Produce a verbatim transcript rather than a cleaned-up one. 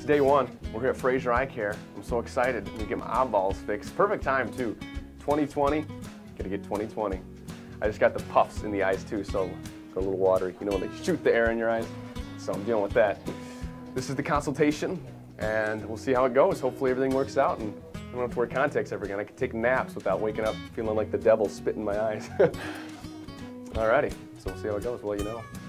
day one. We're here at Fraser Eye Care. I'm so excited to get my eyeballs fixed. Perfect time too. twenty twenty, gotta get twenty twenty. I just got the puffs in the eyes too, so got a little watery. You know when they shoot the air in your eyes? So I'm dealing with that. This is the consultation, and we'll see how it goes. Hopefully everything works out, and I don't have to wear contacts ever again. I can take naps without waking up feeling like the devil spit in my eyes. Alrighty, so we'll see how it goes. We'll let you know.